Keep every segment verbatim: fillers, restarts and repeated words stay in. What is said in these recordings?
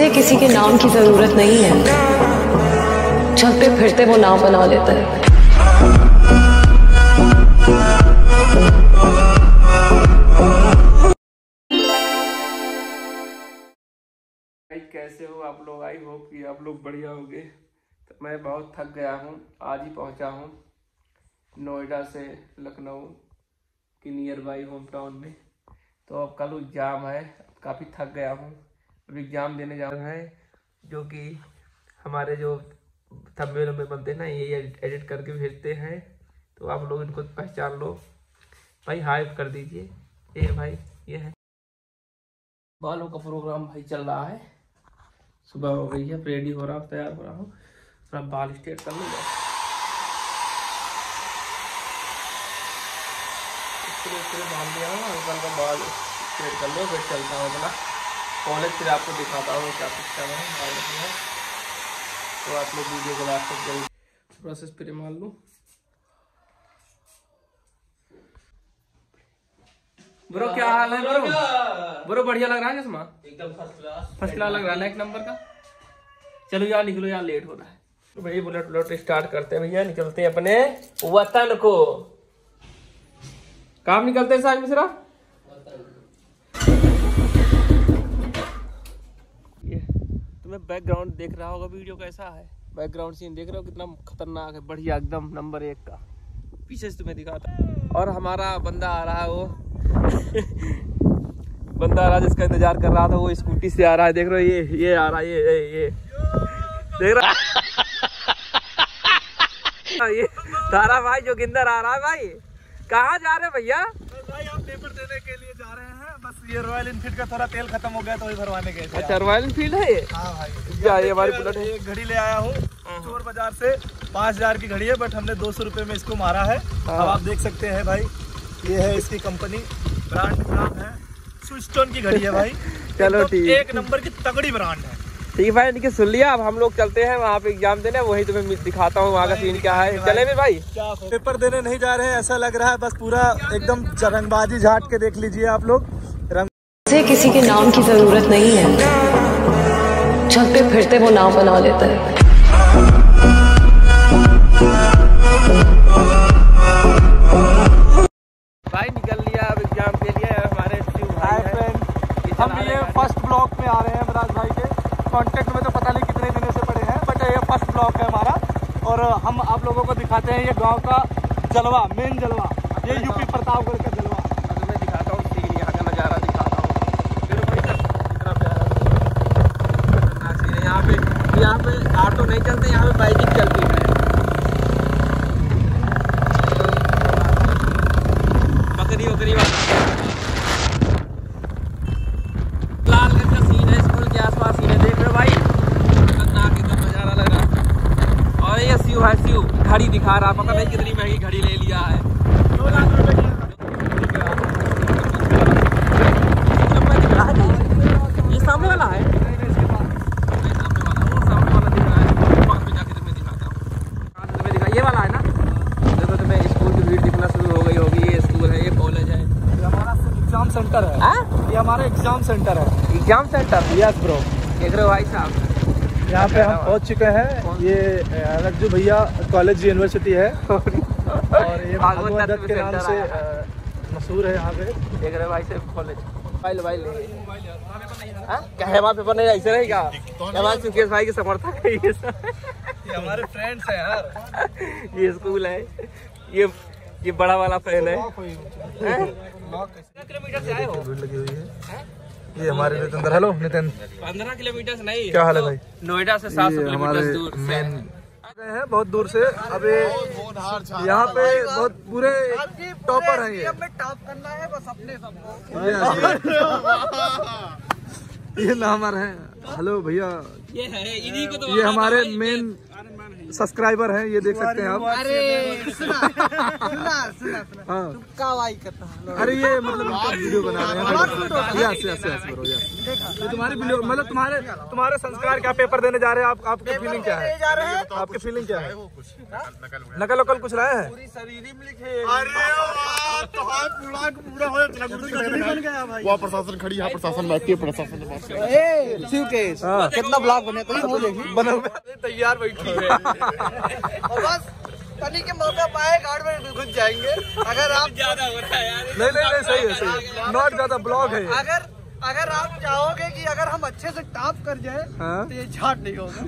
उसे किसी के नाम की जरूरत नहीं है, चलते फिरते वो नाम बना लेता है। कैसे हो आप लोग? आई होप कि आप लोग बढ़िया होंगे। तो मैं बहुत थक गया हूँ, आज ही पहुँचा हूँ नोएडा से लखनऊ की नियर बाई होम टाउन में। तो अब कल एग्ज़ाम है, काफ़ी थक गया हूँ। अब एग्ज़ाम देने जा रहे हैं, जो कि हमारे जो थंबनेल में बनते हैं ना, ये एडिट करके भेजते हैं। तो आप लोग इनको पहचान लो भाई, हाई कर दीजिए। ये भाई ये है। बालों का प्रोग्राम भाई चल रहा है, सुबह हो गई है, रेडी हो रहा हूँ, तैयार हो रहा हूँ, थोड़ा बाल स्ट्रेट कर लूँगा। बाल लिया हूँ, अंकल का बाल स्ट्रेट कर लो, फिर चलता हूँ अपना कॉलेज। फिर आपको दिखाता हूँ क्या सिस्टम है कॉलेज में। तो आप लोग वीडियो को लास्ट तक जरूर थोड़ा सा स्प्रे मार लूँ। ब्रो क्या हाल है ब्रो? ब्रो बढ़िया लग रहा है चश्मा, एकदम फर्स्ट क्लास फर्स्ट क्लास लग रहा है, एक नंबर का। चलो यार निकलो यार, लेट हो रहा है। तो भाई बुलेट बुलेट स्टार्ट करते हैं भैया, निकलते हैं अपने वतन को। काम निकलते हैं साहब मिश्रा। ये तुम्हें बैकग्राउंड देख रहा होगा, वीडियो कैसा है, बैकग्राउंड सीन देख रहे हो कितना खतरनाक है, बढ़िया एकदम नंबर एक का। पीछे से तुम्हें दिखाता। और हमारा बंदा आ रहा है, वो बंदा आ रहा है जिसका इंतजार कर रहा था, वो स्कूटी से आ रहा है। देख रहे हो ये ये आ रहा है, ये ये, ये देख रहा ये तारा भाई जोगिंदर आ रहा है। भाई कहाँ जा रहे हैं भैया? भाई हम पेपर देने के लिए जा रहे हैं, बस ये रॉयल इनफील्ड का थोड़ा तेल खत्म हो गया तो वही भरवाने गए थे। अच्छा रॉयल इनफील्ड है ये? हाँ भाई, क्या ये हमारी बुलेट है? एक घड़ी ले आया हूँ चोर बाजार से, पाँच हजार की घड़ी है, बट हमने दो सौ रुपए में इसको मारा है। अब आप देख सकते हैं भाई, ये है इसकी कंपनी, ब्रांड नाम है स्विचस्टोन की घड़ी है भाई। चलो ठीक, एक नंबर की तगड़ी ब्रांड है। ठीक है भाई, इनकी सुन लिया। अब हम लोग चलते हैं वहाँ पे एग्जाम देने, वही तुम्हें दिखाता हूँ वहाँ का सीन क्या है। चले भी भाई, क्या पेपर देने नहीं जा रहे हैं ऐसा लग रहा है, बस पूरा एकदम रंगबाजी झाट के देख लीजिए आप लोग। रंग उसे किसी के नाम की जरूरत नहीं है, चलते फिरते वो नाम बना लेता है। भाई निकल लिया अब एग्जाम के लिए। हमारे हाय फ्रेंड, हम ये फर्स्ट ब्लॉक में आ रहे हैं विराज भाई के। कांटेक्ट में तो पता नहीं कितने दिनों से पड़े हैं, बट ये फर्स्ट ब्लॉक है हमारा। और हम आप लोगों को दिखाते हैं ये गांव का जलवा, मेन जलवा, ये यूपी प्रतापगढ़ का जलवा। अब मैं दिखाता हूँ सीन, यहाँ का नज़ारा दिखाता हूँ। यहाँ पे यहाँ पे ऑटो नहीं चलते, यहाँ पे बाइकिंग चलती है। बकरी वकरी वाला लालगंज का सीन है, स्कूल के आसपास सीन है, देख रहे हो भाई, खतरनाक एकदम नजारा लग रहा है। और ये शिव है, शिव घड़ी दिखा रहा, पता नहीं कितनी महंगी घड़ी ले लिया है, दो लाख रुपए की। ये सामने वाला है, ये वाला है ना। देखो तुम्हें स्कूल की भीड़ दिखना शुरू हो गई होगी। ये स्कूल है, ये कॉलेज है, ये हमारा एग्जाम सेंटर है। आ? ये हमारा एग्जाम सेंटर है। Exam centre? यस ब्रो, देख रहे हो भाई साहब, यहाँ पे हम पहुँच चुके हैं। ये रज्जू भैया कॉलेज यूनिवर्सिटी है, और ये भागवत दत्त के नाम से मशहूर है यहाँ पे। देख रहे हो भाई साहब कॉलेज। मोबाइल मोबाइल क्या है वहाँ पेपर नहीं, ऐसे रहेगा। हमारे सुकेश भाई के समर्थक है ये सब, ये हमारे फ्रेंड्स हैं यार। ये स्कूल है, ये ये बड़ा वाला फैन है। किलोमीटर से आए हो? भीड़ लगी हुई है। ये हमारे नितिन, हेलो नितिन। पंद्रह किलोमीटर से नहीं, क्या हाल है भाई? नोएडा से सात सौ किलोमीटर दूर मेन हैं, बहुत दूर से। अभी यहाँ पे बहुत पूरे टॉपर हैं ये। टॉप करना है बस अपने सबको। ये नामर है। हेलो भैया, ये है इन्हीं को तो ये हमारे मेन सब्सक्राइबर हैं, ये देख सकते हैं आप। अरे सुना सुना सुना सुना हाँ कावाई करता है। अरे ये मतलब उनका वीडियो बना रहे हैं। Yes yes yes bro yes. ये तुम्हारी वीडियो मतलब तुम्हारे तुम्हारे संस्कार क्या पेपर देने जा रहे हैं आप? आपकी फीलिंग क्या है? आपकी फीलिंग क्या है? नकल वकल कुछ लाए हैं? पूरी शरीर में लिखे। अरे तो पूरा पूरा हो गया भाई। वहाँ प्रशासन खड़ी, यहाँ प्रशासन बैठती है, प्रशासन शिवकेश कितना ब्लॉग बने तो वो देखिए बना तैयार बैठी है। और बस तनी के मौका पाए गार्ड में घुस जाएंगे। अगर आप ज्यादा हो रहा है यार। नहीं नहीं नहीं सही है सही है, नॉट ज्यादा ब्लॉग है। अगर अगर आप चाहोगे कि अगर हम अच्छे से टॉप कर जाए हाँ? तो ये झाट नहीं होगा।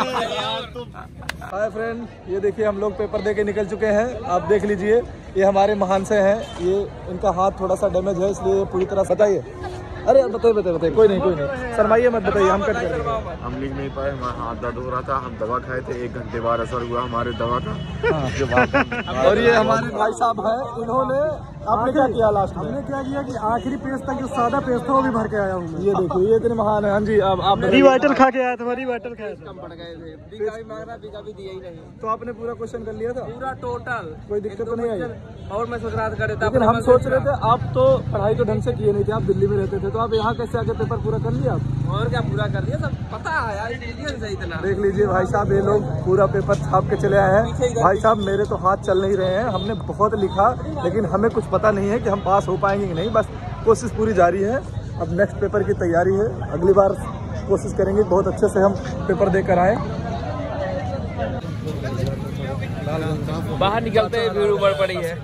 हाय फ्रेंड, ये देखिए हम लोग पेपर दे के निकल चुके हैं। आप देख लीजिए, ये हमारे महान से हैं। ये इनका हाथ थोड़ा सा डैमेज है, इसलिए पूरी तरह बताइए। अरे बताइए बताइए बताइए, कोई नहीं कोई नहीं, शर्माइए मत, बताइए, हम कट कर देंगे। हम लिख नहीं पाए, हमारा हाथ दर्द हो रहा था, हम दवा खाए थे, एक घंटे बाद असर हुआ हमारे दवा का। हाँ। और ये हमारे भाई साहब हैं, इन्होंने आपने क्या किया लास्ट में? हमने क्या किया कि आखिरी पेज तक जो सादा पेज था वो भी भर के आया हूँ। ये देखिए, ये इतने महान है। हाँ जी, अब आप रिवाइटल खा के आया था, रिवाइटल खाया था। कम पड़ गए थे, बीका भी मांग रहा, बीका भी दिया ही नहीं। तो आपने पूरा क्वेश्चन कर लिया था? पूरा टोटल, कोई दिक्कत तो नहीं आई? और मैं सोच रहा था करे था, लेकिन हम सोच रहे थे आप तो पढ़ाई तो ढंग से किए नहीं थे, आप दिल्ली में रहते थे, तो आप यहाँ कैसे आके पेपर पूरा कर लिया आप? और क्या पूरा कर दिया, सब पता है यार, इंटेलिजेंस है इतना। देख लीजिए भाई साहब, ये लोग पूरा पेपर छाप के चले आए हैं। भाई साहब मेरे तो हाथ चल नहीं रहे हैं, हमने बहुत लिखा लेकिन हमें कुछ पता नहीं है कि हम पास हो पाएंगे कि नहीं। बस कोशिश पूरी जारी है, अब नेक्स्ट पेपर की तैयारी है, अगली बार कोशिश करेंगे बहुत अच्छे से हम पेपर देकर आए। बाहर निकलते ही भीड़ उमड़ पड़ी है।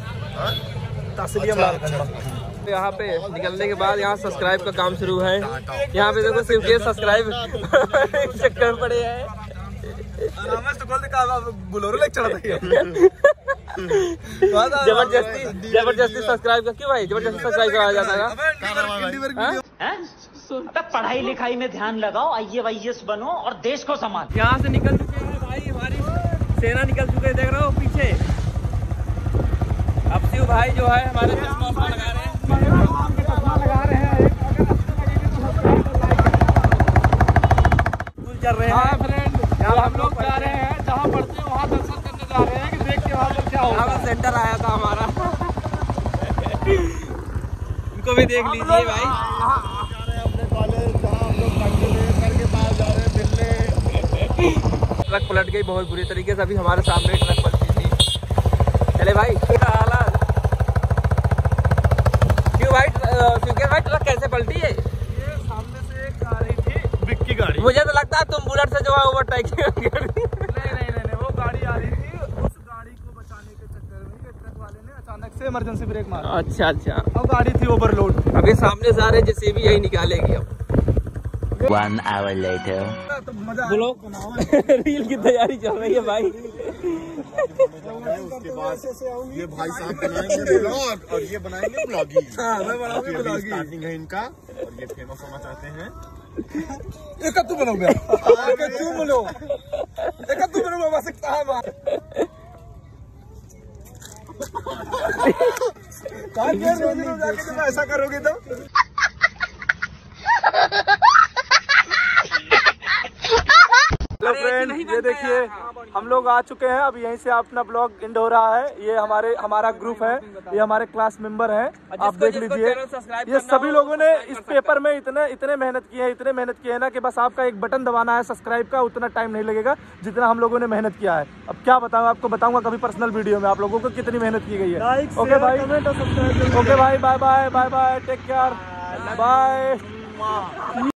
यहाँ पे निकलने के बाद यहाँ सब्सक्राइब का काम शुरू है। यहाँ पे देखो सिर्फ ये सब्सक्राइब चक्कर पड़े हैं। जबरदस्ती जबरदस्ती सब्सक्राइब कर, क्यों भाई जबरदस्ती सब्सक्राइब कराया जाता है? पढ़ाई लिखाई में ध्यान लगाओ, आई ए वाई एस बनो और देश को संभालो। यहाँ से निकल चुके हैं भाई, हमारी सेना निकल चुके हैं, देख रहे हो पीछे। अब शिव भाई जो है हमारे चश्मा लगा रहे हैं, लगा रहे हैं चल रहे हैं फ्रेंड। यहाँ हम लोग जा रहे हैं, जहाँ पढ़ते हैं वहाँ दर्शन करने जा रहे हैं कि देख के वहाँ पर क्या होगा। सेंटर आया था हमारा, इनको भी देख लीजिए भाई। ट्रक पलट गई बहुत बुरी तरीके से, अभी हमारे सामने ट्रक पलटी थी। चले भाई, क्या हालत? क्यों भाई क्योंकि भाई ट्रक कैसे पलटी है? ये सामने से एक आ रही थी बिग की गाड़ी। मुझे तो लगता है तुम बुलेट से जो है ओवरटेक नहीं नहीं नहीं, वो गाड़ी आ रही थी, उस गाड़ी को बचाने के चक्कर में ये ट्रक वाले ने अचानक से इमरजेंसी ब्रेक मारा। अच्छा अच्छा, और गाड़ी थी ओवरलोड। अभी सामने से आ रहे जेसीबी यही निकालेगी अब। One hour later. बोलो रील की तैयारी चल रही है भाई। उसके बाद ये भाई साहब बनाएंगे ब्लॉग और ये बनाएंगे ब्लॉगिंग। हाँ, मैं बनाऊंगा ब्लॉगिंग। स्टार्टिंग है इनका और ये फेमस होना चाहते हैं। एक तू बनोगे, एक तू बोलो, एक तू बनोगे बस एक ताहा मार। क्या कर रहे हो जाके तुम ऐसा करोगे तो? हेलो फ्रेंड, ये देखिए हम लोग आ चुके हैं, अब यहीं से अपना ब्लॉग एंड हो रहा है। ये हमारे हमारा ग्रुप है, ये हमारे क्लास मेंबर हैं, आप देख लीजिए। ये सभी लोगों ने इस पेपर में इतने इतने मेहनत की है, इतने मेहनत की है ना कि बस आपका एक बटन दबाना है सब्सक्राइब का, उतना टाइम नहीं लगेगा जितना हम लोगों ने मेहनत किया है। अब क्या बताऊँ आपको, बताऊंगा कभी पर्सनल वीडियो में आप लोगों को कितनी मेहनत की गई है। ओके भाई, ओके भाई, bye bye bye bye, take care, bye.